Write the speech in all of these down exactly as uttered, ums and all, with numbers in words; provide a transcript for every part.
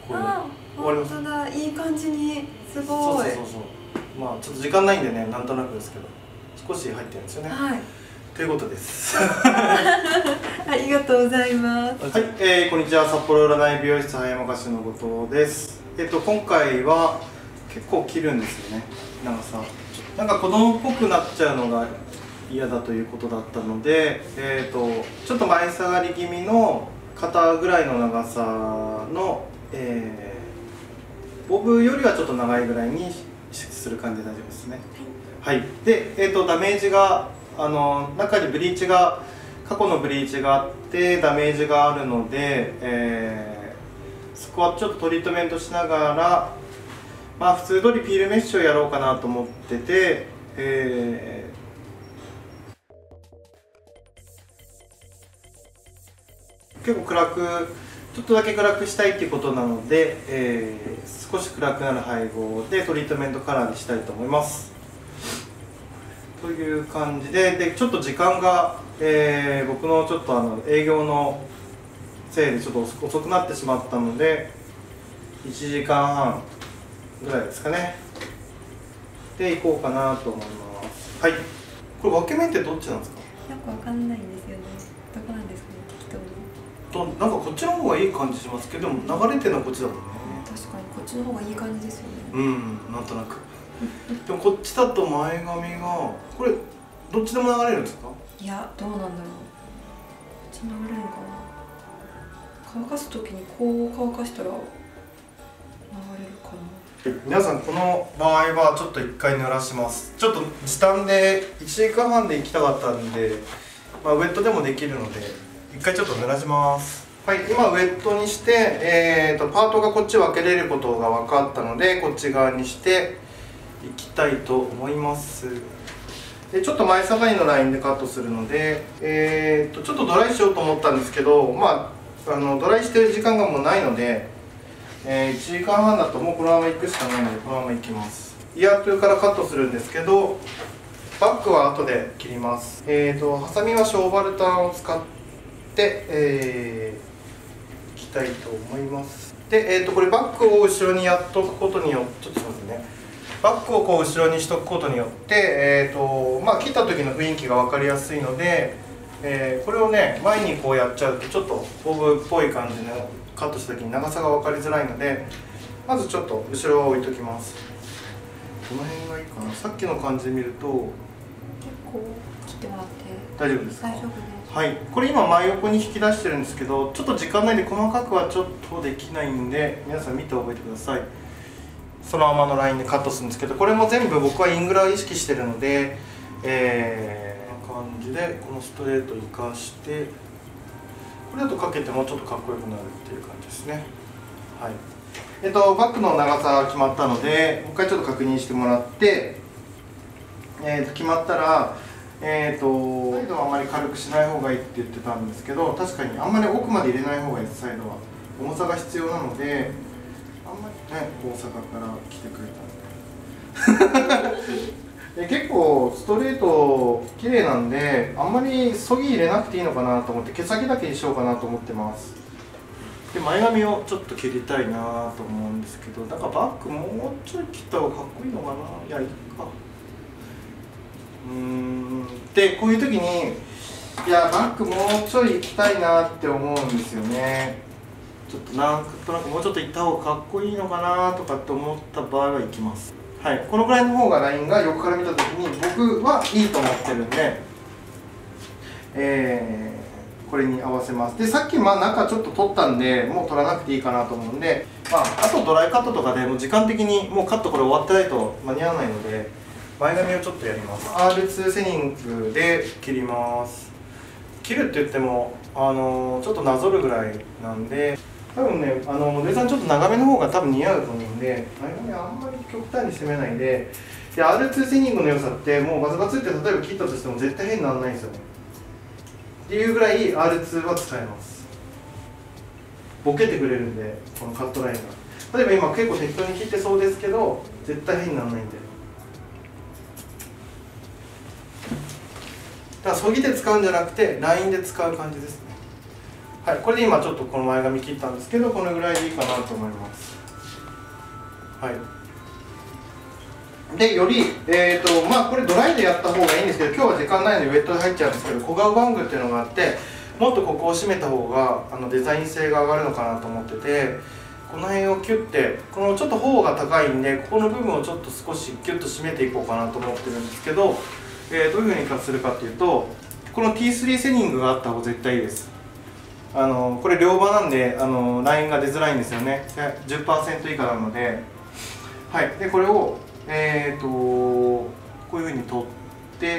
こう終わります。 本当だ、いい感じに。すごい。 そうそうそうそう。まあちょっと時間ないんでね、なんとなくですけど少し入ってるんですよね。 はい。 ということです。 ありがとうございます。 はい、えー、こんにちは。札幌占い美容室葉山菓子の後藤です。えっと今回は結構切るんですよね、長さ。なんか子供っぽくなっちゃうのが嫌だということだったので、えっとちょっと前下がり気味の肩ぐらいの長さの、えー、ボブよりはちょっと長いぐらいにする感じで大丈夫ですね。はい、はい、で、えー、とダメージがあの中にブリーチが過去のブリーチがあってダメージがあるので、えー、そこはちょっとトリートメントしながら、まあ普通通りピールメッシュをやろうかなと思ってて、えー、結構暗くちょっとだけ暗くしたいっていうことなので、えー、少し暗くなる配合でトリートメントカラーにしたいと思います。という感じで、でちょっと時間が、えー、僕のちょっとあの営業のせいでちょっと遅くなってしまったのでいちじかんはんぐらいですかねでいこうかなと思います。はい、これ分け目ってどっちなんですか？ よくわかんないんですよね。どこなんですかね、適当に。 となんかこっちの方がいい感じしますけど、でも流れてるのはこっちだもんね。 確かにこっちの方がいい感じですよね。 うん、なんとなく。でもこっちだと前髪がこれどっちでも流れるんですか？ いや、どうなんだろう。こっちに流れるのかな。乾かすときにこう乾かしたら流れるかな。 皆さんこの場合はちょっと一回濡らします。ちょっと時短でいちじかんはんで行きたかったんで、まあ、ウェットでもできるので一回ちょっと濡らします。はい、今ウェットにして、えー、とパートがこっち分けれることが分かったのでこっち側にしていきたいと思います。でちょっと前下がりのラインでカットするので、えー、とちょっとドライしようと思ったんですけど、まあ、あのドライしてる時間がもうないので、えー、いちじかんはんだともうこのまま行くしかないのでこのまま行きます。イヤートゥーからカットするんですけどバックは後で切ります。えー、とハサミはショーバルタンを使って、えー、いきたいと思います。で、えー、とこれバックを後ろにやっとくことによってちょっとすいませんね、バックをこう後ろにしとくことによって、えーとまあ、切った時の雰囲気が分かりやすいので、えー、これをね前にこうやっちゃうとちょっとボブっぽい感じのカットした時に長さが分かりづらいのでまずちょっと後ろを置いときます。この辺がいいかな。さっきの感じで見ると結構切ってもらって大丈夫ですか？ 大丈夫です。 はい、これ今真横に引き出してるんですけどちょっと時間内で細かくはちょっとできないんで皆さん見て覚えてください。そのままのラインでカットするんですけどこれも全部僕はイングラを意識してるので、えー、こんな感じでこのストレートを生かしてこれだとかけてもちょっとかっこよくなるっていう感じですね。はい、えっとバックの長さ決まったのでもう一回ちょっと確認してもらって、えー、と決まったらえーとサイドはあまり軽くしない方がいいって言ってたんですけど確かにあんまり奥まで入れない方がいいです。サイドは重さが必要なのであんまりね大阪から来てくれたんでで結構ストレート綺麗なんであんまりそぎ入れなくていいのかなと思って毛先だけにしようかなと思ってます。で前髪をちょっと切りたいなと思うんですけどなんかバッグもうちょい切った方がかっこいいのかな。いやいいか。うーんでこういう時にいやバッグもうちょい行きたいなって思うんですよね。ちょっとなんとなくもうちょっと行った方がかっこいいのかなとかって思った場合は行きます。はい、このぐらいの方がラインが横から見た時に僕はいいと思ってるんで、えー、これに合わせます。でさっきまあ中ちょっと取ったんでもう取らなくていいかなと思うんで、まあ、あとドライカットとかでもう時間的にもうカットこれ終わってないと間に合わないので前髪をちょっとやります。 アールツー セニングで切ります。切るって言ってもあのー、ちょっとなぞるぐらいなんで多分ねあのモデルさんちょっと長めの方が多分似合うと思うんで前髪あんまり極端に攻めないでで アールツー セニングの良さってもうバツバツって例えば切ったとしても絶対変にならないんですよねっていうぐらい アールツー は使えます。ボケてくれるんでこのカットラインが例えば今結構適当に切ってそうですけど絶対変にならないんでだからそぎで使うんじゃなくてラインで使う感じですね。 はい、これで今ちょっとこの前髪切ったんですけど、このぐらいでいいかなと思います。はい、でより、えーとまあ、これドライでやった方がいいんですけど、今日は時間ないのでウェットで入っちゃうんですけど、小顔バングっていうのがあって、もっとここを締めた方があのデザイン性が上がるのかなと思ってて、この辺をキュッて、このちょっと頬が高いんで、ここの部分をちょっと少しキュッと締めていこうかなと思ってるんですけど、えー、どういうふうにするかっていうと、この ティースリー セニングがあった方が絶対いいです。あのこれ両刃なんで、あのラインが出づらいんですよね。 じゅっパーセント 以下なので、はい、でこれを、えー、とこういうふうに取って、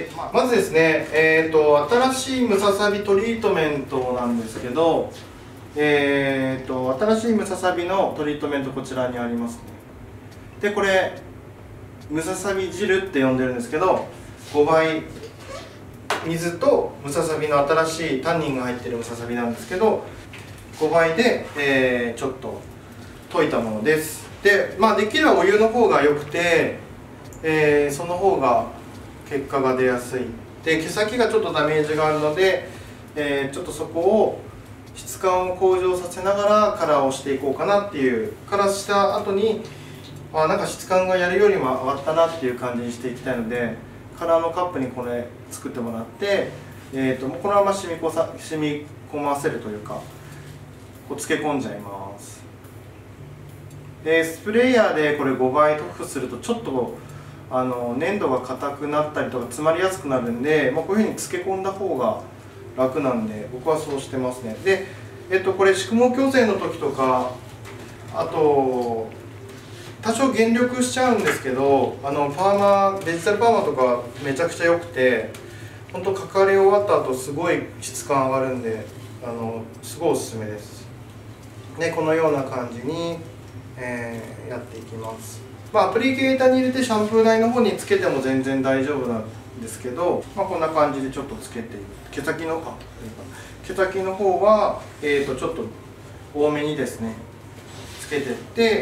まあ、まずですね、えー、と新しいムササビトリートメントなんですけど、えー、と新しいムササビのトリートメントこちらにありますね。でこれムササビ汁って呼んでるんですけど、ごばい水とムササビの新しいタンニンが入ってるムササビなんですけど、ごばいで、えー、ちょっと溶いたものです。で、まあ、できればお湯の方が良くて、えー、その方が結果が出やすい。で毛先がちょっとダメージがあるので、えー、ちょっとそこを質感を向上させながらカラーをしていこうかなっていう、カラーした後にあなんか質感がやるよりも上がったなっていう感じにしていきたいので、カラーのカップにこれ作ってもらって、えー、ともうこのまま染みこさ染み込ませるというか、こう漬け込んじゃいます。でスプレーヤーでこれごばい塗布するとちょっとあの粘土が硬くなったりとか詰まりやすくなるんで、まあ、こういうふうに漬け込んだ方が楽なんで僕はそうしてますね。で、えっと、これ宿毛矯正の時とか、あと多少減力しちゃうんですけど、あのパーマデジタルパーマとかめちゃくちゃ良くて、本当かかり終わった後すごい質感上がるんで、あのすごいおすすめです。でこのような感じに、えー、やっていきます。まあ、アプリケーターに入れてシャンプー台の方につけても全然大丈夫なんですけど、まあ、こんな感じでちょっとつけて、毛先のあ毛先の方は、えー、とちょっと多めにですねつけてって、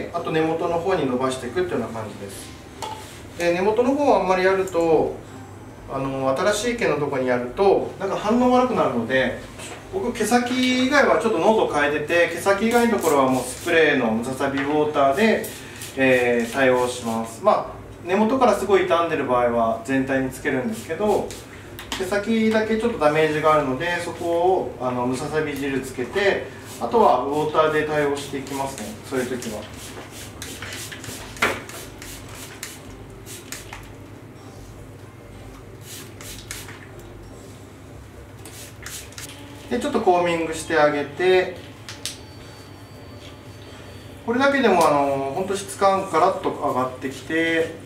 あと根元の方に伸ばしていくっていうような感じです。で根元の方はあんまりやると、あの新しい毛のところにやるとなんか反応悪くなるので、僕毛先以外はちょっと濃度変えてて、毛先以外のところはもうスプレーのムササビウォーターで、えー、対応します。まあ根元からすごい傷んでる場合は全体につけるんですけど、毛先だけちょっとダメージがあるので、そこをあのムササビ汁つけて、あとはウォーターで対応していきますね、そういう時は。でちょっとコーミングしてあげて、これだけでもあの本当質感ガラッと上がってきて、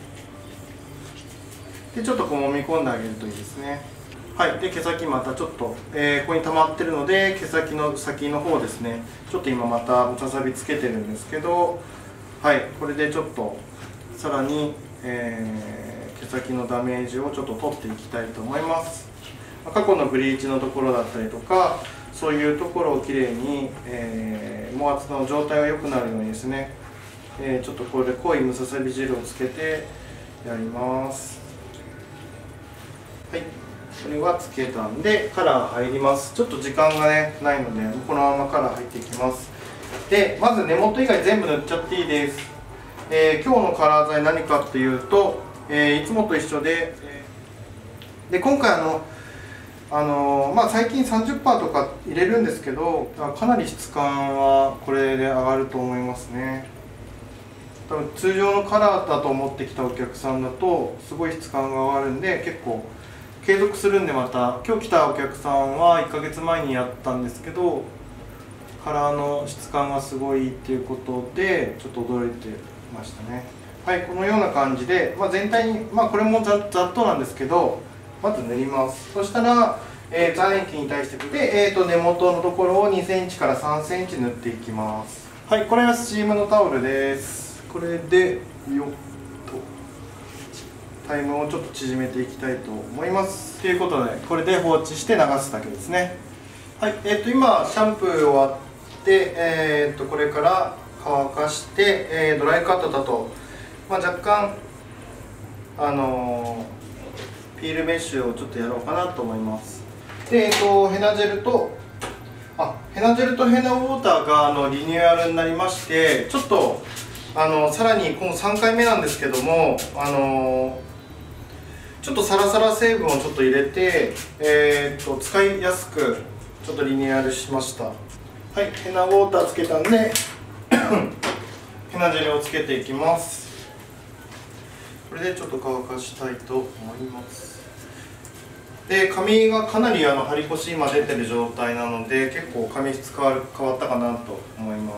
でちょっとこう揉み込んであげるといいですね。はい、で毛先またちょっと、えー、ここに溜まってるので、毛先の先の方ですね、ちょっと今またムササビつけてるんですけど、はい、これでちょっとさらに、えー、毛先のダメージをちょっと取っていきたいと思います。過去のブリーチのところだったりとか、そういうところをきれいに、えー、毛圧の状態が良くなるようにですね、えー、ちょっとこれで濃いムササビ汁をつけてやります。はい、これはつけたんでカラー入ります。ちょっと時間がねないのでこのままカラー入っていきます。でまず根元以外全部塗っちゃっていいです。えー、今日のカラー剤何かっていうと、えー、いつもと一緒で、で今回あのあのー、まあ最近 さんじゅっパーセント とか入れるんですけど、かなり質感はこれで上がると思いますね。多分通常のカラーだと思ってきたお客さんだとすごい質感が上がるんで、結構継続するんで、また今日来たお客さんはいっかげつまえにやったんですけど、カラーの質感がすごいっていうことでちょっと驚いてましたね。はい、このような感じで、まあ、全体に、まあ、これもざ, ざっとなんですけど、まず塗ります。そしたら、えー、残液に対してで、えー、と根元のところをにセンチからさんセンチ塗っていきます。はい、これはスチームのタオルです。これでよっとタイムをちょっと縮めていきたいと思います。ということでこれで放置して流すだけですね。はい、えー、と今シャンプー終わって、えー、とこれから乾かして、えー、ドライカットだと、まあ、若干あのーピールメッシュをちょっとやろうかなと思います。で、えっと、ヘナジェルとあ、ヘナジェルとヘナウォーターがあのリニューアルになりまして、ちょっとあのさらに今さんかいめなんですけども、あのちょっとサラサラ成分をちょっと入れて、えー、っと使いやすくちょっとリニューアルしました。はい、ヘナウォーターつけたんでヘナジェルをつけていきます。これでちょっと乾かしたいと思います。で、髪がかなりあの張り腰今出てる状態なので、結構髪質変わる変わったかなと思います。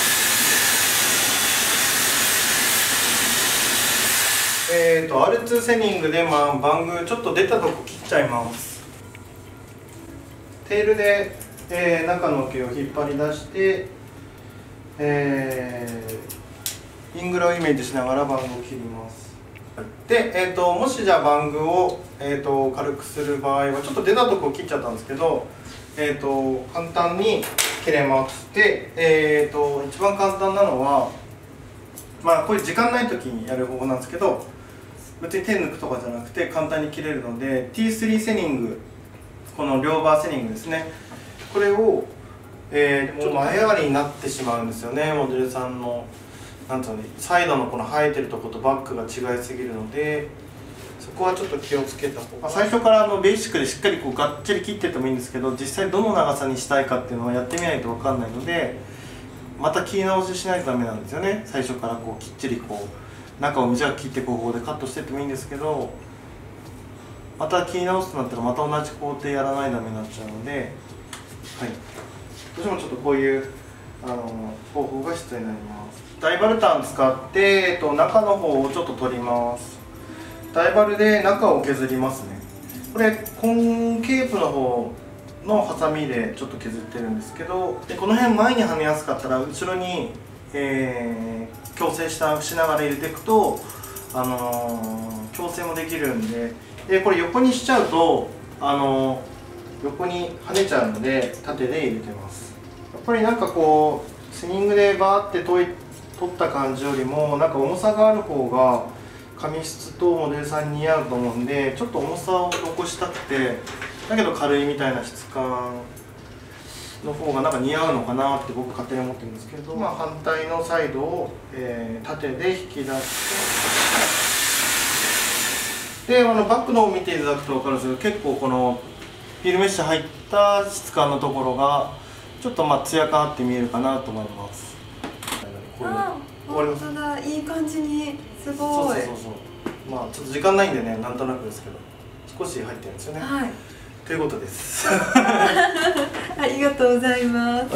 えーと アールツー セニングで、まあ、バングちょっと出たとこ切っちゃいます。テールで、えー、中の毛を引っ張り出して、えー、イングラをイメージしながらバングを切ります。で、えー、ともしじゃあバングを、えー、と軽くする場合はちょっと出たとこ切っちゃったんですけど、えー、と簡単に切れます。で、えー、と一番簡単なのは、まあこういう時間ない時にやる方法なんですけど、別に手抜くとかじゃなくて簡単に切れるので ティースリー セニング、この両バーセニングですね、これを、えー、ちょっと前上がりになってしまうんですよね。モデルさんのなんていうの、サイドのこの生えてるとことバックが違いすぎるので、そこはちょっと気をつけた方が、最初からあのベーシックでしっかりこうがっちり切ってってもいいんですけど、実際どの長さにしたいかっていうのはやってみないと分かんないので、また切り直ししないとダメなんですよね。最初からこうきっちりこう中を短く切ってこう方でカットしてってもいいんですけど、また切り直すとなったらまた同じ工程やらないとダメになっちゃうので、はい、どうしてもちょっとこういうあの方法が必要になります。ダイバルタン使って、えっと、中の方をちょっと取ります。ダイバルで中を削りますね。これコンケープの方のハサミでちょっと削ってるんですけど、でこの辺前に跳ねやすかったら後ろに、えー、矯正したしながら入れていくと、あのー、矯正もできるんで、でこれ横にしちゃうと、あのー、横に跳ねちゃうので縦で入れてます。やっぱりなんかこうスニングでバーって取い取った感じよりもなんか重さがある方が髪質とモデルさんに似合うと思うんで、ちょっと重さを残したくてだけど軽いみたいな質感の方がなんか似合うのかなって僕勝手に思ってるんですけど、まあ、反対のサイドを、えー、縦で引き出してで、あのバックの方を見ていただくと分かるんですけど、結構このフィルメッシュ入った質感のところがちょっとまあ艶感あって見えるかなと思います。 ああ、本当だ、いい感じに、すごい。 そうそうそうそう。まあちょっと時間ないんでね、なんとなくですけど、少し入ってるんですよね。 はい。 ということです。 ありがとうございます。